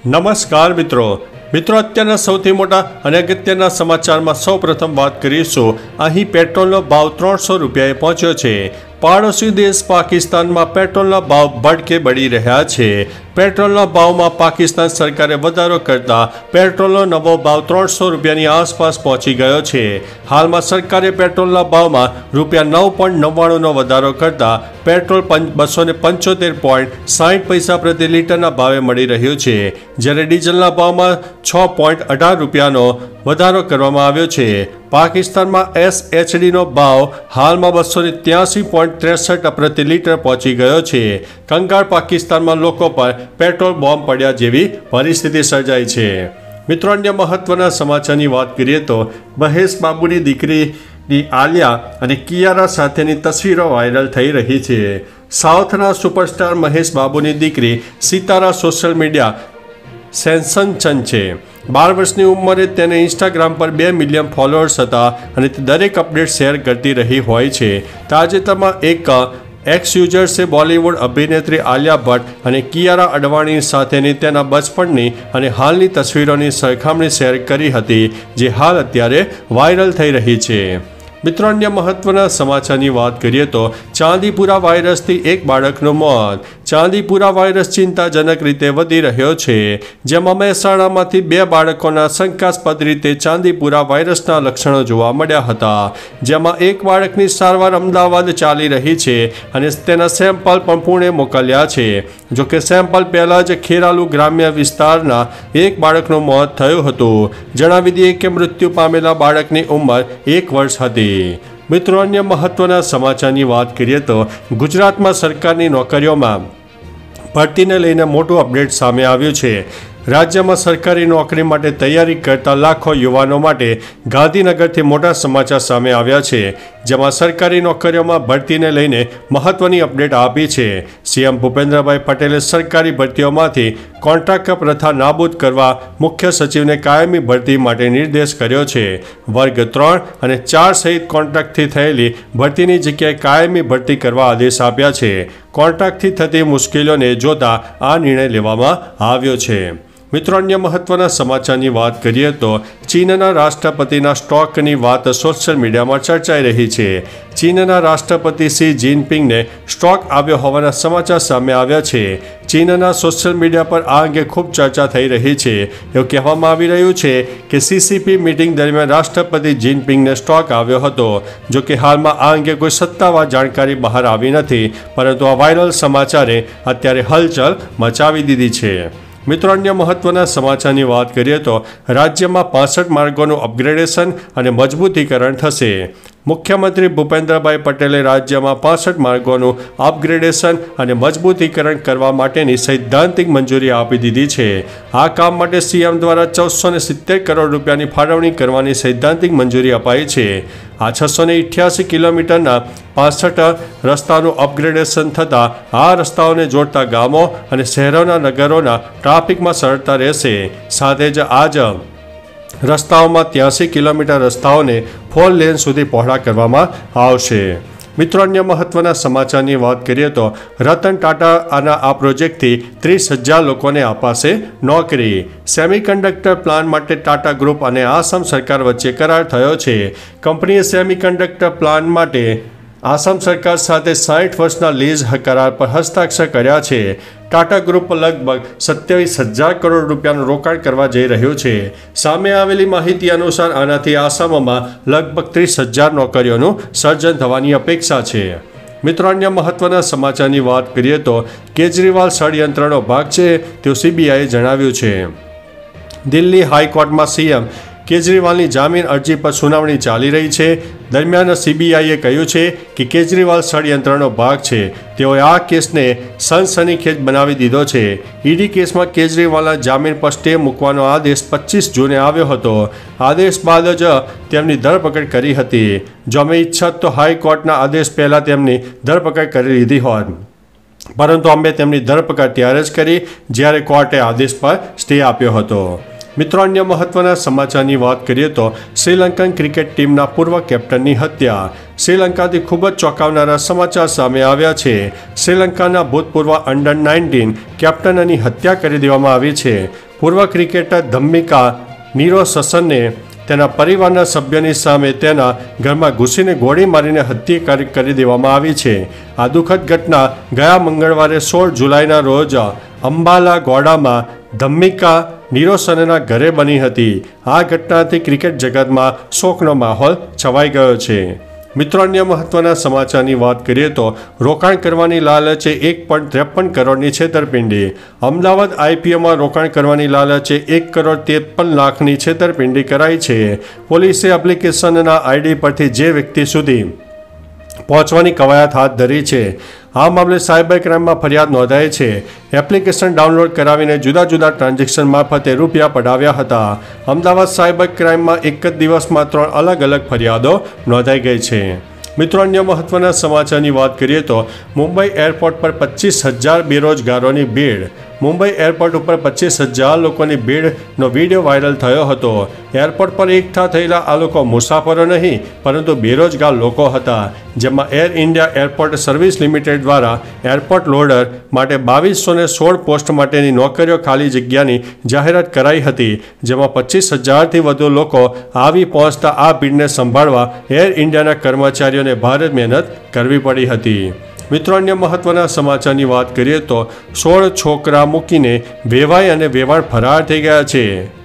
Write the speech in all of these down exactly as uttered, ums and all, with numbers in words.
નમસ્કાર મિત્રો મિત્રો અત્યારના સૌથી મોટા અને અગત્યના સમાચારમાં સૌપ્રથમ વાત કરીશું। અહીં પેટ્રોલનો ભાવ ત્રણસો રૂપિયાએ પહોંચ્યો છે। પાડોશી દેશ પાકિસ્તાનમાં પેટ્રોલના ભાવ ભડકે બળી રહ્યા છે। પેટ્રોલના ભાવમાં પાકિસ્તાન સરકારે વધારો કરતા પેટ્રોલનો નવો ભાવ ત્રણસો રૂપિયાની આસપાસ પહોંચી ગયો છે। હાલમાં સરકારે પેટ્રોલના ભાવમાં રૂપિયા નવ પોઈન્ટ નવ્વાણુંનો વધારો કરતા પેટ્રોલ બસો ને પંચોતેર પોઈન્ટ સાઠ પૈસા પ્રતિ લીટરના ભાવે મળી રહ્યું છે, જ્યારે ડીઝલના ભાવમાં છ પોઈન્ટ અઢાર રૂપિયાનો વધારો કરવામાં આવ્યો છે। પાકિસ્તાનમાં એસએચડીનો ભાવ હાલમાં બસો ને ત્યાસી પોઈન્ટ ત્રેસઠ પ્રતિ લીટર પહોંચી ગયો છે। કંગાળ પાકિસ્તાનમાં લોકો પર પેટ્રોલ બોમ્બ પડ્યા જેવી પરિસ્થિતિ સર્જાઈ છે। મિત્રો, અન્ય મહત્વના સમાચારની વાત કરીએ તો મહેશ બાબુની દીકરીની આલિયા અને કિયારા સાથેની તસવીરો વાયરલ થઈ રહી છે। સાઉથના સુપરસ્ટાર મહેશ બાબુની દીકરી સિતારા સોશિયલ મીડિયા સેન્સેશન છે। બાર વર્ષની ઉંમરે તેને ઇન્સ્ટાગ્રામ પર બે મિલિયન ફોલોઅર્સ હતા અને તે દરેક અપડેટ શેર કરતી રહી હોય છે। તાજેતરમાં એક એક્સ યુઝર્સે બોલિવૂડ અભિનેત્રી આલિયા ભટ્ટ અને કિયારા અડવાણી સાથેની તેના બચપણની અને હાલની તસવીરોની સરખામણી શેર કરી હતી, જે હાલ અત્યારે વાયરલ થઈ રહી છે। મિત્રો, અન્ય મહત્વના સમાચારની વાત કરીએ તો ચાંદીપુરા વાયરસથી એક બાળકનું મોત। ચાંદીપુરા વાયરસ ચિંતાજનક રીતે વધી રહ્યો છે, જેમાં મહેસાણામાંથી બે બાળકોના શંકાસ્પદ રીતે ચાંદીપુરા વાયરસના લક્ષણો જોવા મળ્યા હતા, જેમાં એક બાળકની સારવાર અમદાવાદ ચાલી રહી છે અને તેના સેમ્પલ પણ પુણે મોકલ્યા છે। જોકે સેમ્પલ પહેલાં જ ખેરાલુ ગ્રામ્ય વિસ્તારના એક બાળકનું મોત થયું હતું। જણાવી દઈએ કે મૃત્યુ પામેલા બાળકની ઉંમર એક વર્ષ હતી। મિત્રો, અન્ય મહત્વના સમાચારની વાત કરીએ તો ગુજરાતમાં સરકારની નોકરીઓમાં ભરતીને લઈને મોટું અપડેટ સામે આવ્યું છે। રાજ્યમાં સરકારી નોકરી માટે તૈયારી કરતા લાખો યુવાનો માટે ગાંધીનગરથી મોટા સમાચાર સામે આવ્યા છે, જેમાં સરકારી નોકરીઓમાં ભરતીને લઈને મહત્વની અપડેટ આપી છે। સીએમ ભૂપેન્દ્રભાઈ પટેલે સરકારી ભરતીઓમાંથી કોન્ટ્રાક્ટ પ્રથા નાબૂદ કરવા મુખ્ય સચિવને કાયમી ભરતી માટે નિર્દેશ કર્યો છે। વર્ગ ત્રણ અને ચાર સહિત કોન્ટ્રાક્ટથી થયેલી ભરતીની જગ્યાએ કાયમી ભરતી કરવા આદેશ આપ્યા છે। કોન્ટ્રાક્ટથી થતી મુશ્કેલીઓને જોતા આ નિર્ણય લેવામાં આવ્યો છે। મિત્રો, અન્ય મહત્વના સમાચારની વાત કરીએ તો ચીનના રાષ્ટ્રપતિના સ્ટોકની વાત સોશિયલ મીડિયામાં ચર્ચાઈ રહી છે। ચીનના રાષ્ટ્રપતિ શી જિનપિંગને સ્ટોક આવ્યો હોવાના સમાચાર સામે આવ્યા છે। ચીનના સોશિયલ મીડિયા પર આ અંગે ખૂબ ચર્ચા થઈ રહી છે। એવું કહેવામાં આવી રહ્યું છે કે સીસીપી મીટિંગ દરમિયાન રાષ્ટ્રપતિ જિનપિંગને સ્ટોક આવ્યો હતો। જો કે હાલમાં આ અંગે કોઈ સત્તાવાર જાણકારી બહાર આવી નથી, પરંતુ આ વાયરલ સમાચારે અત્યારે હલચલ મચાવી દીધી છે। મિત્રો, અન્ય મહત્વના સમાચારની વાત કરીએ તો રાજ્યમાં પાસઠ માર્ગોનું અપગ્રેડેશન અને મજબૂતીકરણ થશે। મુખ્યમંત્રી ભૂપેન્દ્રભાઈ પટેલે રાજ્યમાં પાસઠ માર્ગોનું અપગ્રેડેશન અને મજબૂતીકરણ કરવા માટેની સૈદ્ધાંતિક મંજૂરી આપી દીધી છે। આ કામ માટે સીએમ દ્વારા ચૌદસો ને સિત્તેર કરોડ રૂપિયાની ફાળવણી કરવાની સૈદ્ધાંતિક મંજૂરી અપાઈ છે। આ છસો ને અઠ્યાસી કિલોમીટરના પાસઠ રસ્તાનું અપગ્રેડેશન થતાં આ રસ્તાઓને જોડતા ગામો અને શહેરોના નગરોના ટ્રાફિકમાં સરળતા રહેશે। સાથે જ આજ રસ્તાઓમાં ત્યાસી કિલોમીટર રસ્તાઓને ફોર લેન સુધી પહોળા કરવામાં આવશે। મિત્રો, અન્ય મહત્વના સમાચારની વાત કરીએ તો રતન ટાટાના આ પ્રોજેક્ટથી ત્રીસ હજાર લોકોને અપાશે નોકરી। સેમિકન્ડક્ટર પ્લાન્ટ માટે ટાટા ગ્રુપ અને આસામ સરકાર વચ્ચે કરાર થયો છે। કંપનીએ સેમિકન્ડક્ટર પ્લાન્ટ માટે આસામ સરકાર સાથે સાઠ વર્ષના લીઝ કરાર પર હસ્તાક્ષર કર્યા છે। ટાટા ગ્રુપ લગભગ સત્યાવીસ હજાર કરોડ રૂપિયાનું રોકાણ કરવા જઈ રહ્યું છે। સામે આવેલી માહિતી અનુસાર આનાથી આસામમાં લગભગ ત્રીસ હજાર નોકરીઓનું સર્જન થવાની અપેક્ષા છે। મિત્રો, અન્ય મહત્વના સમાચારની વાત કરીએ તો કેજરીવાલ ષડયંત્રનો ભાગ છે તેવું સીબીઆઈએ જણાવ્યું છે। દિલ્હી હાઈકોર્ટમાં સીએમ કેજરીવાલની જામીન અરજી પર સુનાવણી ચાલી રહી છે। દરમિયાન સીબીઆઈએ કહ્યું છે કે કેજરીવાલ ષડયંત્રનો ભાગ છે। તેઓએ આ કેસને સનસનીખેજ બનાવી દીધો છે। ઈડી કેસમાં કેજરીવાલના જામીન પર સ્ટે મૂકવાનો આદેશ પચીસ જૂને આવ્યો હતો। આદેશ બાદ જ તેમની ધરપકડ કરી હતી। જો અમે ઈચ્છત તો હાઈકોર્ટના આદેશ પહેલાં તેમની ધરપકડ કરી લીધી હોત, પરંતુ અમે તેમની ધરપકડ ત્યારે જ કરી જ્યારે કોર્ટે આદેશ પર સ્ટે આપ્યો હતો। મિત્રો, અન્ય મહત્વના સમાચારની વાત કરીએ તો શ્રીલંકન ક્રિકેટ ટીમના પૂર્વ કેપ્ટનની હત્યા। શ્રીલંકાથી ખૂબ જ ચોંકાવનારા સમાચાર સામે આવ્યા છે। શ્રીલંકાના ભૂતપૂર્વ અંડર નાઇન્ટીન કેપ્ટનની હત્યા કરી દેવામાં આવી છે। પૂર્વ ક્રિકેટર ધમ્મિકા નીરો સસનને તેના પરિવારના સભ્યોની સામે તેના ઘરમાં ઘૂસીને ગોળી મારીને હત્યા કરી દેવામાં આવી છે. આ દુઃખદ ઘટના ગયા મંગળવારે સોળ જુલાઈના રોજ અંબાલા ગોડામાં ધમ્મિકા નીરોસનના ઘરે બની હતી. આ ઘટનાથી ક્રિકેટ જગતમાં શોકનો માહોલ છવાઈ ગયો છે. મિત્રો, અન્ય મહત્વના સમાચારની વાત કરીએ તો રોકાણ કરવાની લાલચે એક પોઈન્ટ ત્રેપન કરોડની છેતરપિંડી. અમદાવાદ આઈપીઓમાં રોકાણ કરવાની લાલચે એક કરોડ ત્રેપન લાખની છેતરપિંડી કરાઈ છે. પોલીસે એપ્લિકેશનના આઈડી પરથી જે વ્યક્તિ સુધી પહોંચવાની કવાયત હાથ ધરી છે. આ મામલે સાયબર ક્રાઇમમાં ફરિયાદ નોંધાઈ છે. એપ્લિકેશન ડાઉનલોડ કરાવીને જુદા જુદા ટ્રાન્ઝેક્શન મારફતે રૂપિયા પડાવ્યા હતા. અમદાવાદ સાયબર ક્રાઇમમાં એક જ દિવસમાં ત્રણ અલગ અલગ ફરિયાદો નોંધાઈ ગઈ છે. મિત્રો, અન્ય મહત્વના સમાચારની વાત કરીએ તો મુંબઈ એરપોર્ટ પર પચીસ હજાર બેરોજગારોની ભીડ. મુંબઈ એરપોર્ટ ઉપર પચીસ હજાર લોકોની ભીડનો વિડીયો વાયરલ થયો હતો. એરપોર્ટ પર એકઠા થયેલા આ લોકો મુસાફરો નહીં પરંતુ બેરોજગાર લોકો હતા. જેમાં air India airport service limited દ્વારા એરપોર્ટ લોડર માટે બાવીસો ને સોળ પોસ્ટ માટેની નોકરીઓ ખાલી જગ્યાની જાહેરાત કરાઈ હતી. જેમાં પચીસ હજારથી વધુ લોકો આવી પહોંચતા આ ભીડને સંભાળવા એર ઇન્ડિયાના કર્મચારીઓને ભારે મહેનત કરવી પડી હતી. મિત્રો, અન્ય મહત્વના સમાચારની વાત કરીએ તો સોળ છોકરા મૂકીને વેવાઈ અને વેવાણ ફરાર થઈ ગયા છે.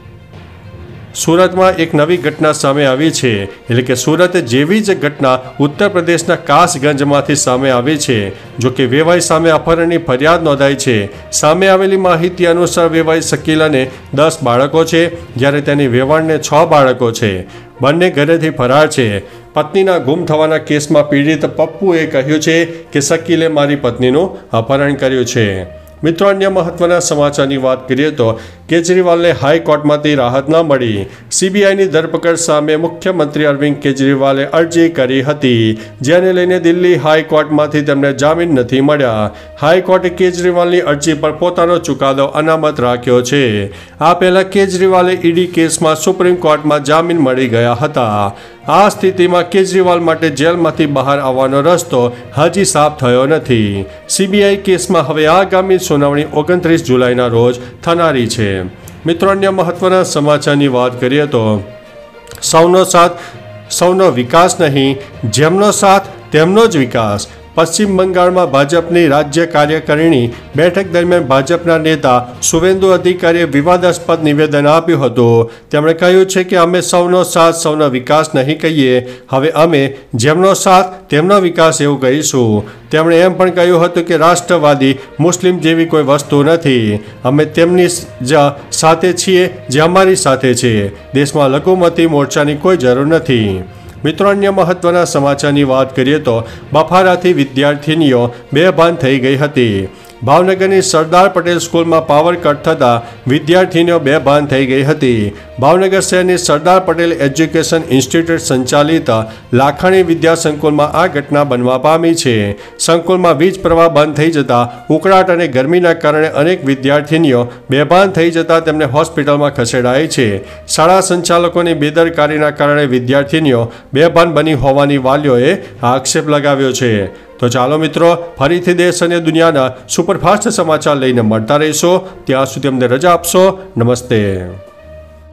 સુરતમાં એક નવી ઘટના સામે આવી છે. એટલે કે સુરત જેવી જ ઘટના ઉત્તર પ્રદેશના કાસગંજમાંથી સામે આવી છે. જો કે વેવાઈ સામે અપહરણની ફરિયાદ નોંધાઈ છે. સામે આવેલી માહિતી અનુસાર વેવાઈ શકીલાને દસ બાળકો છે, જ્યારે તેની વેવાણને છ બાળકો છે. બંને ઘરેથી ફરાર છે. પત્નીના ગુમ થવાના કેસમાં પીડિત પપ્પુએ કહ્યું છે કે શકીલે મારી પત્નીનું અપહરણ કર્યું છે. મિત્રો, અન્ય મહત્વના સમાચારની વાત કરીએ તો કેજરીવાલને હાઈકોર્ટમાંથી રાહત ન મળી. સીબીઆઈની ધરપકડ સામે મુખ્યમંત્રી અરવિંદ કેજરીવાલે અરજી કરી હતી, જેને લઈને દિલ્હી હાઈકોર્ટમાંથી તેમને જામીન નથી મળ્યા. હાઈકોર્ટે કેજરીવાલની અરજી પર પોતાનો ચુકાદો અનામત રાખ્યો છે. આ પહેલા કેજરીવાલે ઈડી કેસમાં સુપ્રીમ કોર્ટમાં જામીન મળી ગયા હતા. આ સ્થિતિમાં કેજરીવાલ માટે જેલમાંથી બહાર આવવાનો રસ્તો હજી સાફ થયો નથી. સીબીઆઈ કેસમાં હવે આગામી સુનાવણી ઓગણત્રીસ જુલાઈના રોજ થનારી છે. મિત્રો, અન્ય મહત્વના સમાચારની વાત કરીએ તો સૌનો સાથ સૌનો વિકાસ નહીં, જેમનો સાથ તેમનો જ વિકાસ. પશ્ચિમ બંગાળમાં ભાજપની રાજ્ય કાર્યકારિણી બેઠક દરમિયાન ભાજપના નેતા શુવેન્દુ અધિકારીએ વિવાદાસ્પદ નિવેદન આપ્યું હતું. તેમણે કહ્યું છે કે અમે સૌનો સાથ સૌનો વિકાસ નહીં કહીએ, હવે અમે જેમનો સાથ તેમનો વિકાસ એવું કહીશું. તેમણે એમ પણ કહ્યું હતું કે રાષ્ટ્રવાદી મુસ્લિમ જેવી કોઈ વસ્તુ નથી. અમે તેમની જ સાથે છીએ જે અમારી સાથે છે. દેશમાં લઘુમતી મોરચાની કોઈ જરૂર નથી. મિત્રો, અન્ય મહત્વના સમાચારની વાત કરીએ તો બફારાથી વિદ્યાર્થીનીઓ બેભાન થઈ ગઈ હતી. ભાવનગરની સરદાર પટેલ સ્કૂલમાં પાવર કટ થતાં વિદ્યાર્થીનીઓ બેભાન થઈ ગઈ હતી. ભાવનગર શહેરની સરદાર પટેલ એજ્યુકેશન ઇન્સ્ટિટ્યૂટ સંચાલિત લાખાણી વિદ્યા સંકુલમાં આ ઘટના બનવા પામી છે. સંકુલમાં વીજ પ્રવાહ બંધ થઈ જતાં ઉકળાટ અને ગરમીના કારણે અનેક વિદ્યાર્થીનીઓ બેભાન થઈ જતાં તેમને હોસ્પિટલમાં ખસેડાઈ છે. શાળા સંચાલકોની બેદરકારીના કારણે વિદ્યાર્થીનીઓ બેભાન બની હોવાની વાલીઓએ આક્ષેપ લગાવ્યો છે. તો ચાલો મિત્રો, ફરીથી દેશ અને દુનિયાના સુપરફાસ્ટ સમાચાર લઈને મળતા રહીશો. ત્યાં સુધી અમને રજા આપશો. નમસ્તે.